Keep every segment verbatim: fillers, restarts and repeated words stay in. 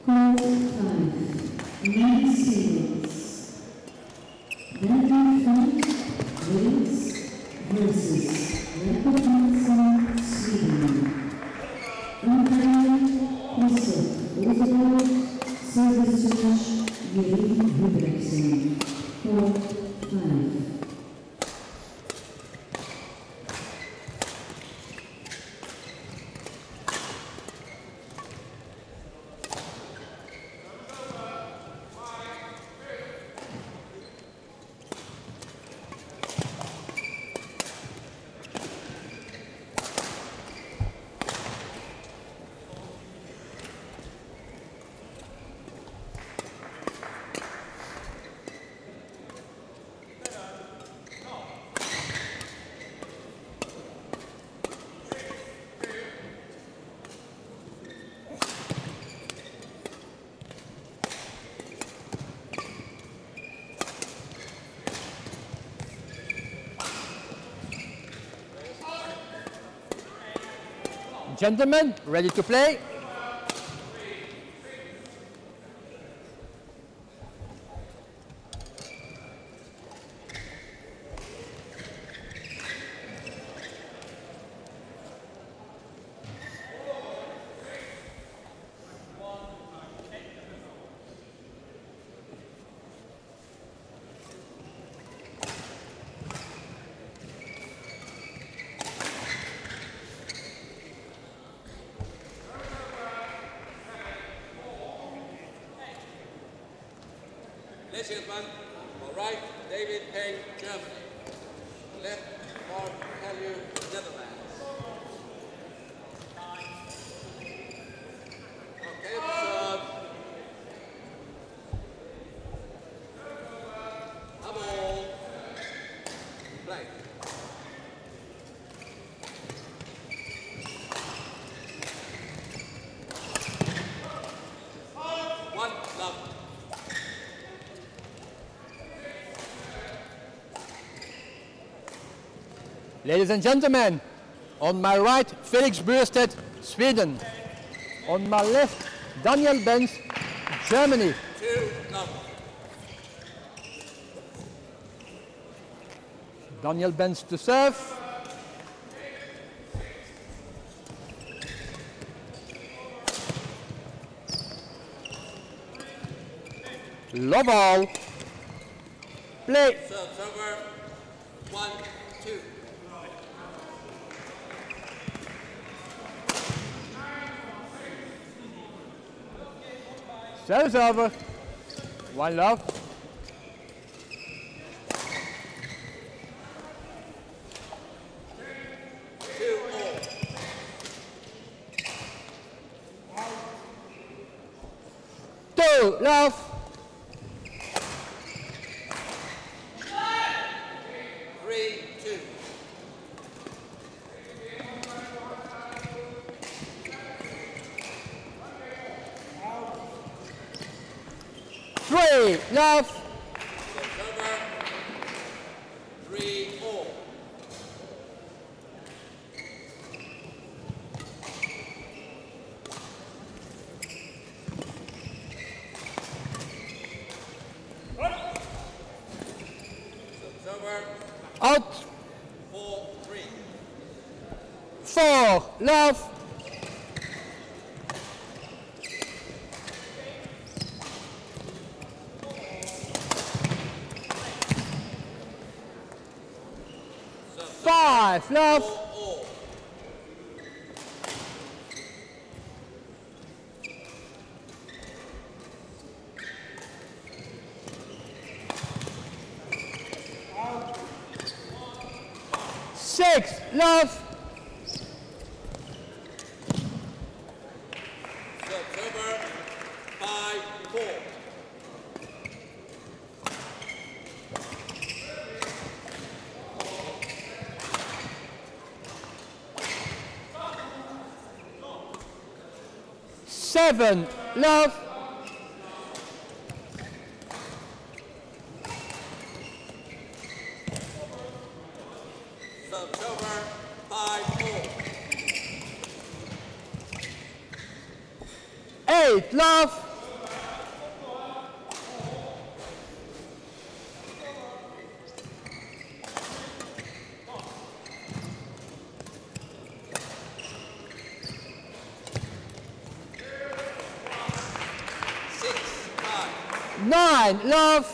Court five. Men's singles. Badminton, Benz versus Rasmussen, Sweden. Umpiring, Christoph Service judge, Dierickx. Court five. Gentlemen, ready to play? Ladies and gentlemen, on right, David Peng, Germany. Left, Marc Zwiebler, Netherlands. Okay, serve. Come on. Play. One, love. Ladies and gentlemen, on my right, Felix Burestedt, Sweden. On my left, Daniel Benz, Germany. Two, love. Daniel Benz to serve. Love all. Play. Serve, server. One, two. Service over. One love. Two all. Two love. Three, two. Three love. Server. Three all. Server. Out. Four, three. Four love. Five love. All. Six love. Server. Five, four. Seven love. Serve, server. Five, four. Eight love. Nine, love.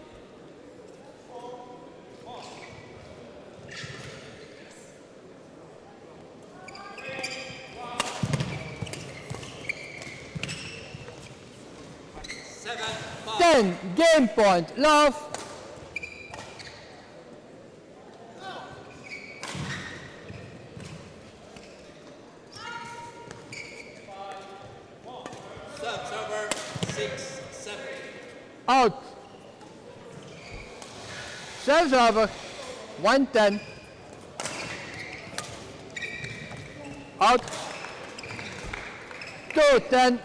Seven, five. Ten, game point, love. Serves over, six, seven. Out. Serves over, one ten. Out. Two ten.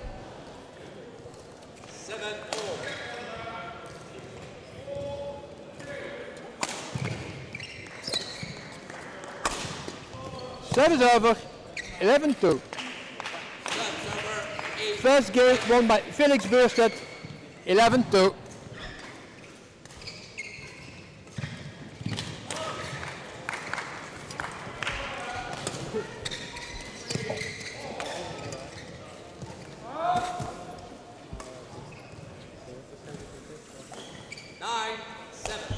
Seven, four. Serves over, eleven two. Serves over, eight. First game won by Felix Burestedt, eleven two. Nine, seven.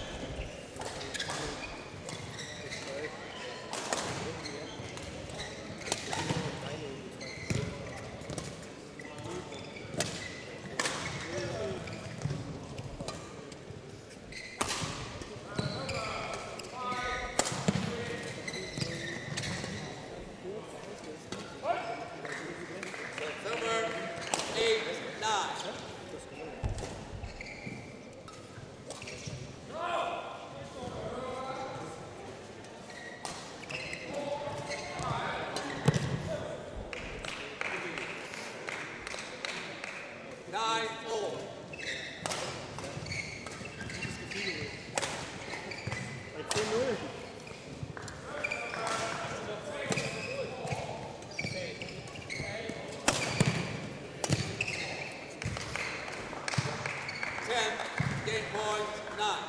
Serves over, eight, nine. Nine, four. Ten, game point, nine.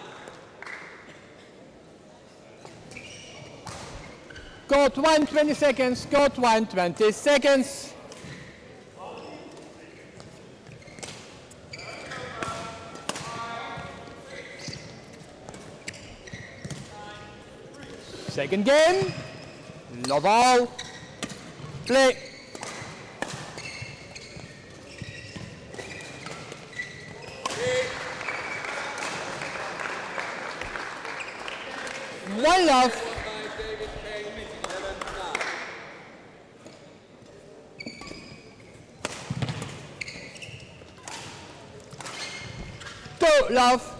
Court one, twenty seconds. Court one, twenty seconds. Second game. Love all. Play. One love. By David Peng, eleven, nine. Two love.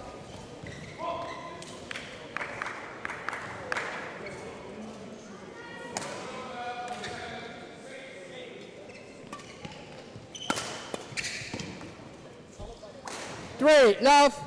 Three love.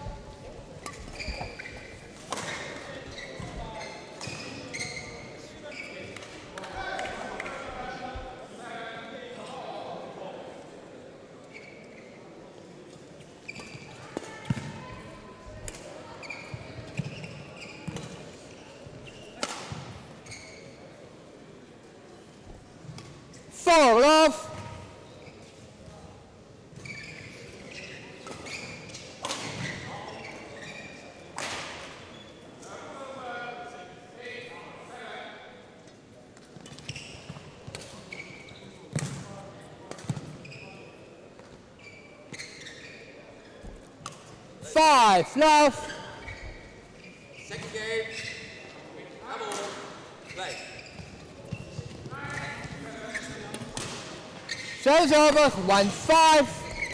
Four love. Five love. Second game. Come on. Play. Serves over, one five.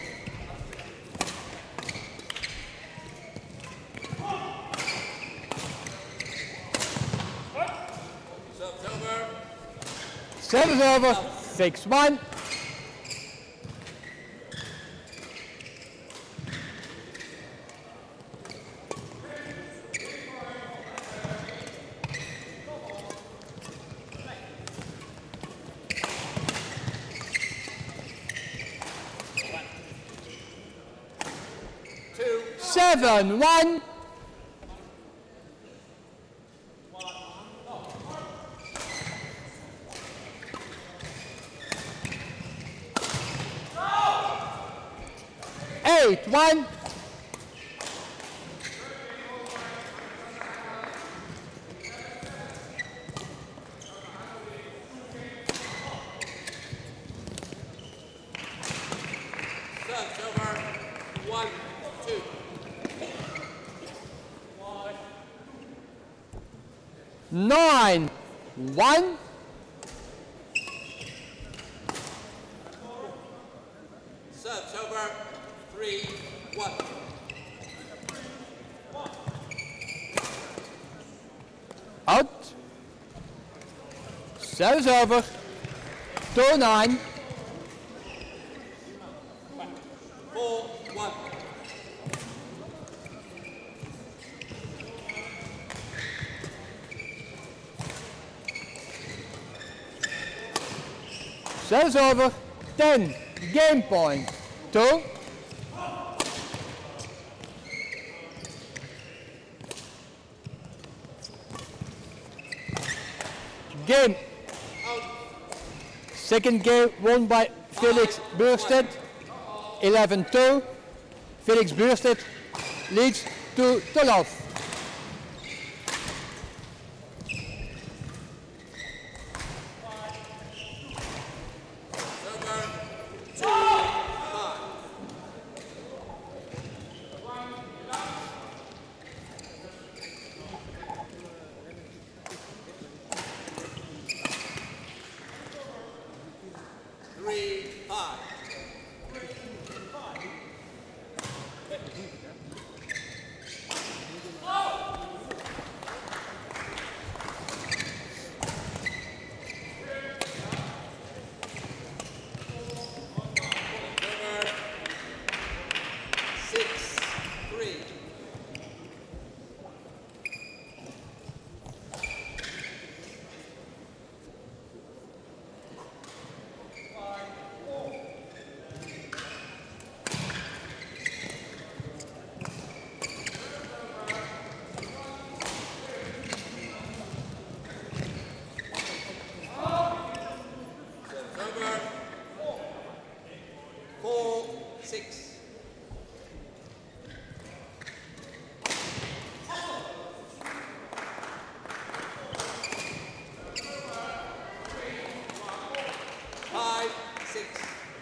Serves over. Serves over, six one. Two. Seven one. Eight one. Serves over. One, two. Nine, one. Serves over. Three, one. Out. Serves over. Two, nine. Four, one. Serves over. Ten. Game point. Two. Game. Second game won by Felix Burestedt. eleven two. Felix Burestedt leads to the love. Three, five. Six, three. Over. Four, six. Five, six.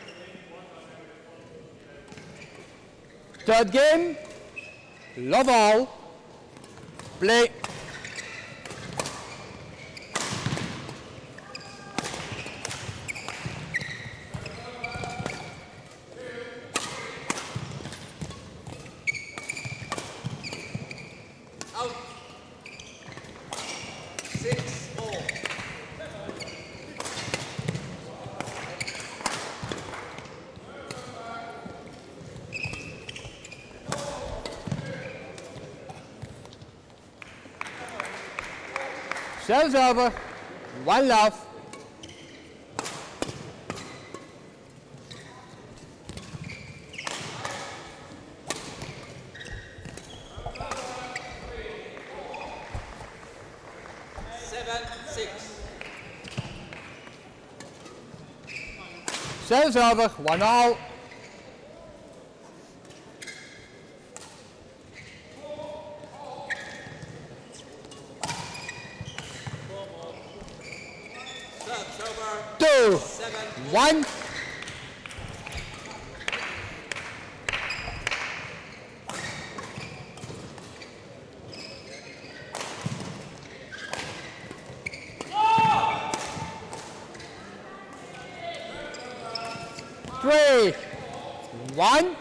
Third game. Love all. Play. Out. Six, all. Serves over. One love. Seven, six. Serves over. One all. Serves over. Two. Seven. One. Three. One.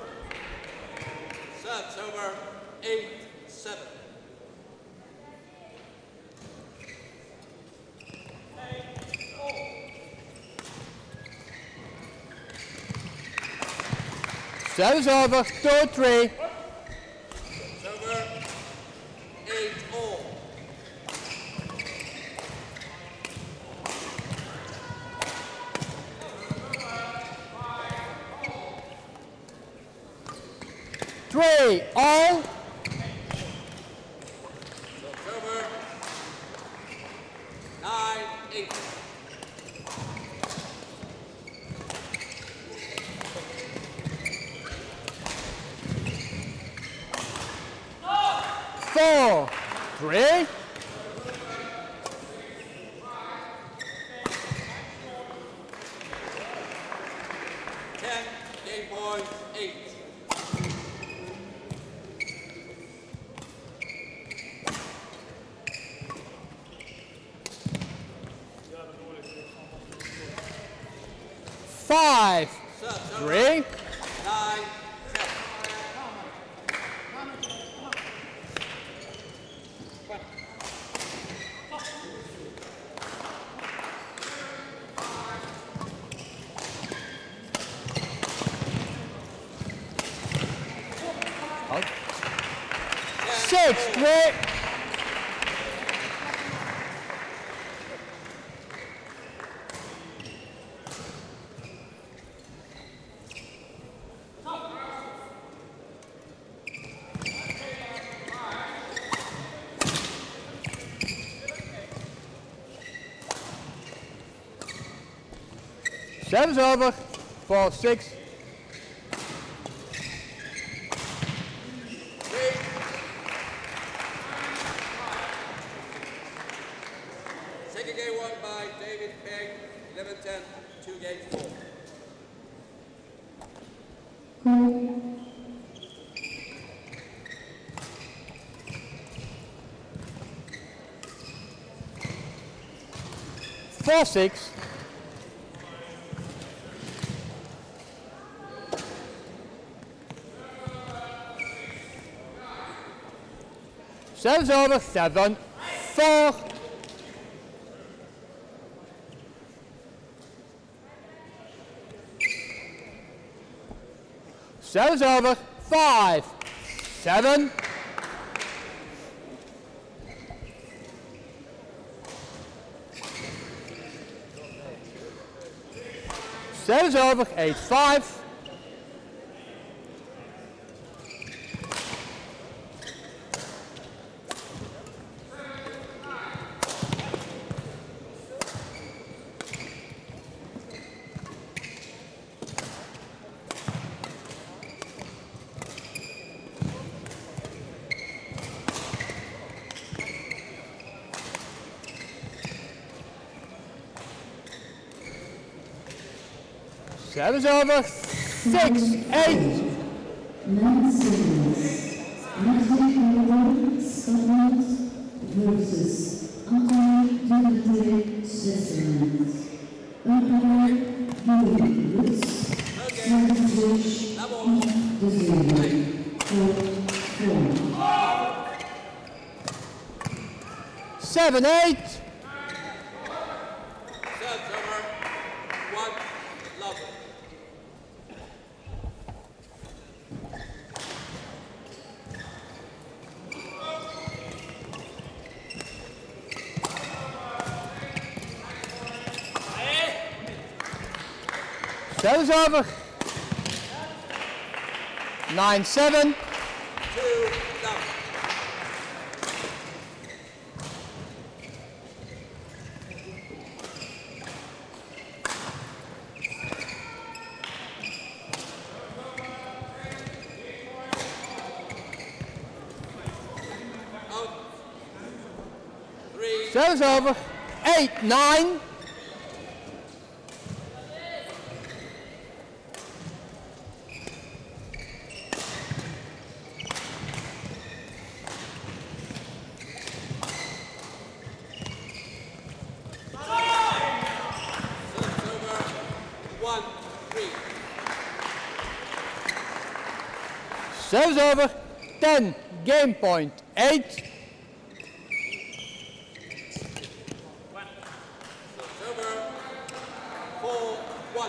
Serves over. Eight, seven. Serves over. Two, three. Serves over. Eight, all. Three. All. Serves over. Nine, eight. Four. Three. Ten, game game point, eight. Five, three, nine, six, three. Seven's over for six. Second game won by David Peng, eleven ten, two games four. Four, six. Seven's over, seven, four. Seven's over, five, seven. Seven's over, eight, five. Seven's over, six, eight. Nine seconds. Matijs, Scotland versus Dierickx, Switzerland. Umpire, Yunex Belgian International. Seven, eight. Serves over, one, Leuven. Seven's over. Nine, seven. Two, Leuven. Out. Three. Seven's over. Eight, nine. Serves over, ten, game point, eight. Serves over, four, one.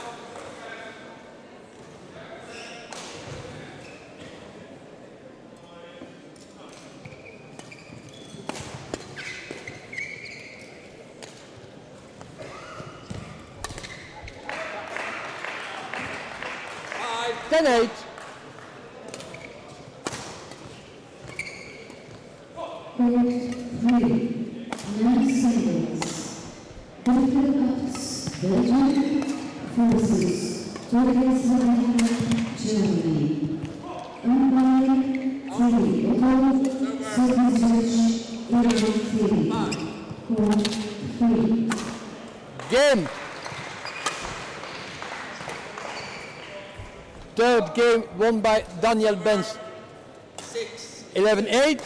Five. Ten, eight. Three, nine seconds. Dierickx, Belgium versus Sorensen, Germany. Umpire, three, Echo, service three, four, three. Game. Third game won by Daniel Benz. eleven eight.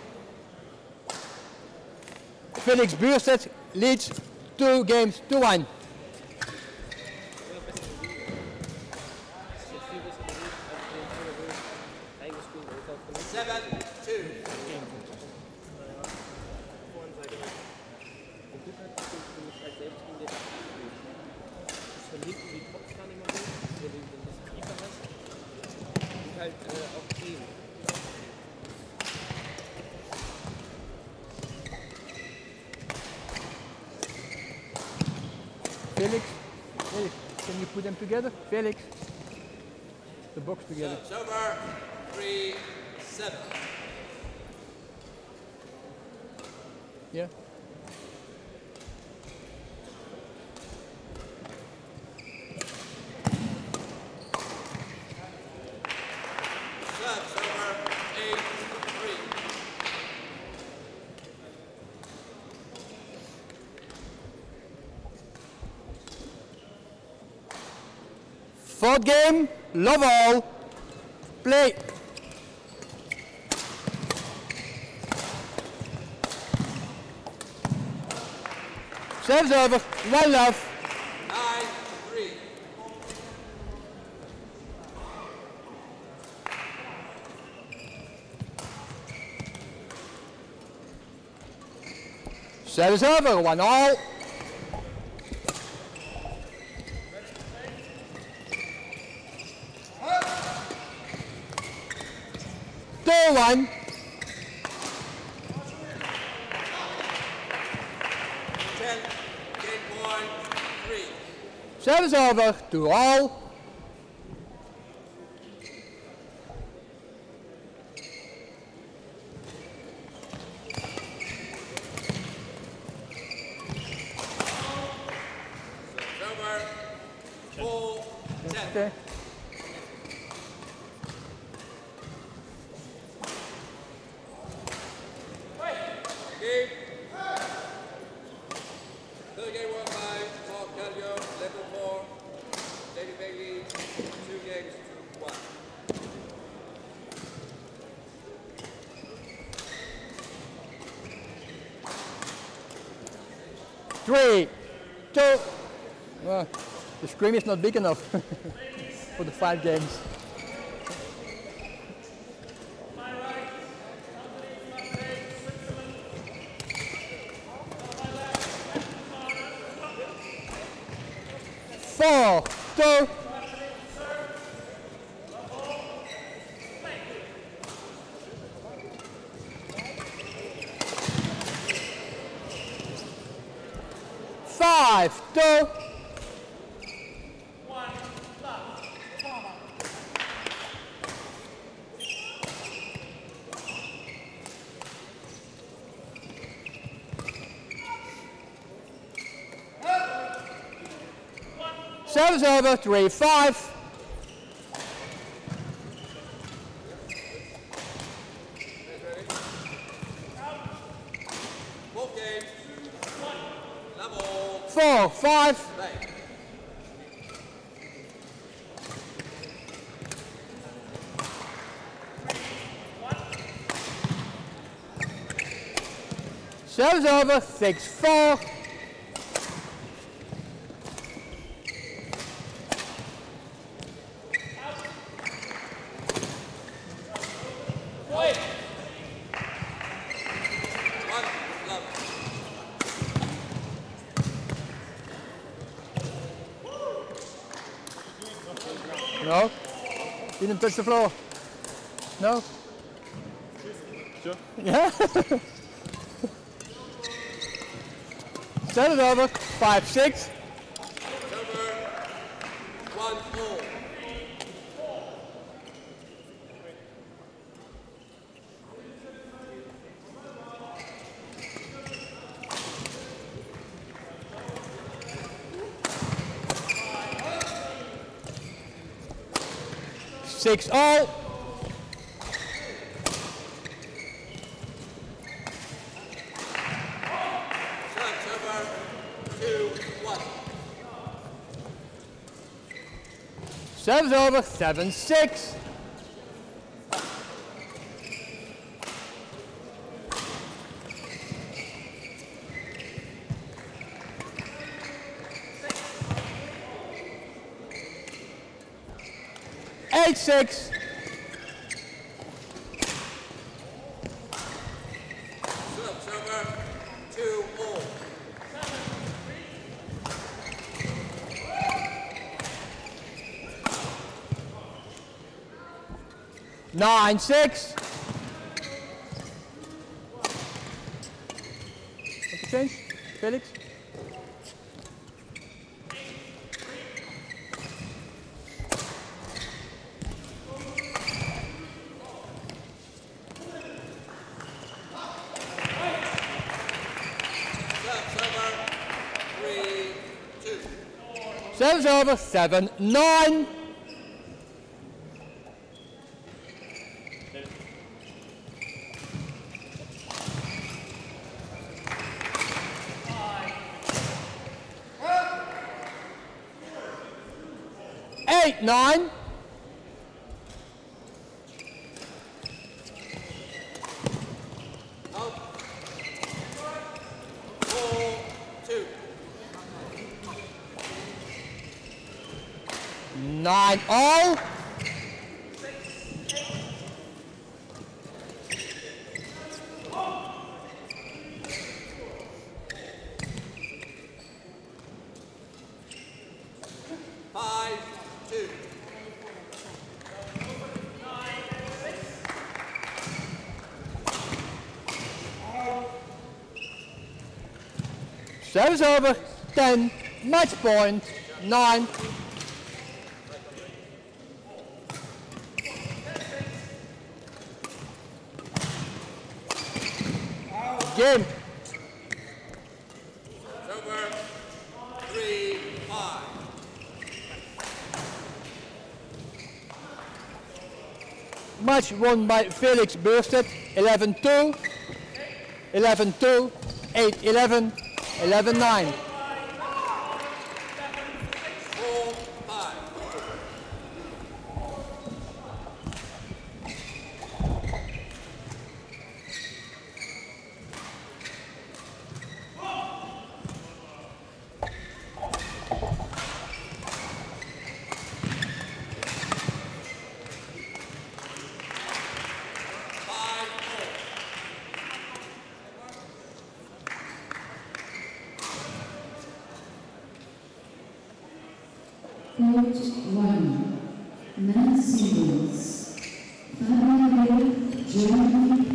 Felix Burestedt leads two games to one. seven two. Felix, Felix, can you put them together? Felix, the box together. So, over three seven. Yeah. Serves over eight three. Fourth game, love all. Play. Serves over, one love. Nine three. Serves over, one all. Two one. Ten. Game point three. Serves over, two all. Serves over four ten. Okay. Game. Third game won by Marc Zwiebler, level four. David Bailey, two games to one. Three, two. Well, the screen is not big enough for the five games. Four, two. Five, two. Service over, three, five. Fourth game. Level. Four, five. Play. Service over, six, four. One love. No, didn't touch the floor. No. Sure. Yeah. Service over, five, six. Over one four. Six all. Serves over two one. Serves over, seven six. eight six. Serves over, two all. nine six. Want to change, Felix? Serves over, seven nine. eight nine. nine all. five two. Serves over, ten, match point, nine. Game. Over, three five. Match won by Felix Burestedt, eleven two, eleven two, eight eleven, eleven nine. four five. Court one, men's singles. Germany.